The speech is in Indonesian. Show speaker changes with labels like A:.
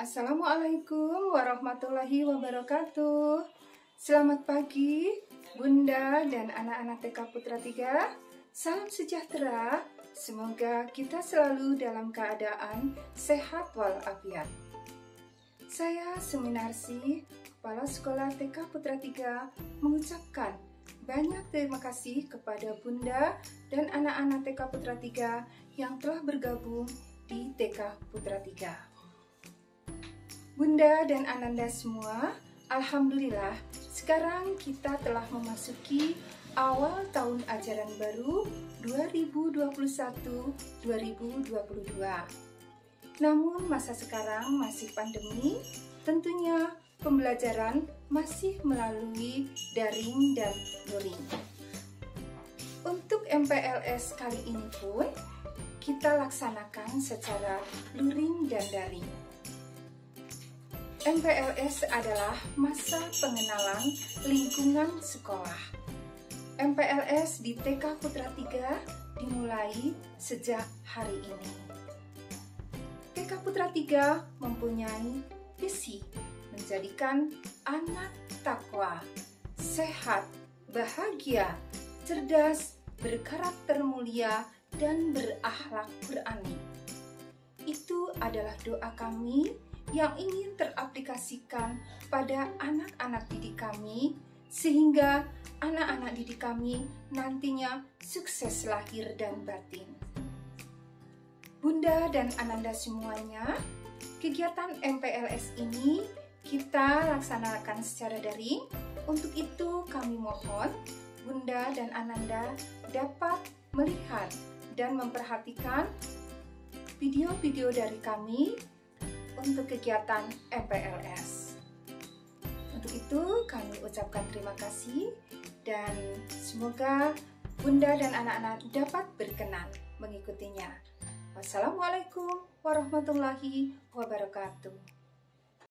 A: Assalamualaikum warahmatullahi wabarakatuh. Selamat pagi Bunda dan anak-anak TK Putra 3. Salam sejahtera. Semoga kita selalu dalam keadaan sehat walafiat. Saya Suminarsi, Kepala Sekolah TK Putra 3, mengucapkan banyak terima kasih kepada Bunda dan anak-anak TK Putra 3 yang telah bergabung di TK Putra 3. Bunda dan Ananda semua, alhamdulillah sekarang kita telah memasuki awal tahun ajaran baru 2021-2022. Namun masa sekarang masih pandemi, tentunya pembelajaran masih melalui daring dan luring. Untuk MPLS kali ini pun kita laksanakan secara luring dan daring. MPLS adalah masa pengenalan lingkungan sekolah. MPLS di TK Putra 3 dimulai sejak hari ini. TK Putra 3 mempunyai visi menjadikan anak takwa, sehat, bahagia, cerdas, berkarakter mulia, dan berakhlak Qur'ani. Itu adalah doa kami yang ingin teraplikasikan pada anak-anak didik kami, sehingga anak-anak didik kami nantinya sukses lahir dan batin. Bunda dan Ananda semuanya, kegiatan MPLS ini kita laksanakan secara daring. Untuk itu kami mohon Bunda dan Ananda dapat melihat dan memperhatikan video-video dari kami untuk kegiatan MPLS. Untuk itu kami ucapkan terima kasih dan semoga Bunda dan anak-anak dapat berkenan mengikutinya. Wassalamualaikum warahmatullahi wabarakatuh.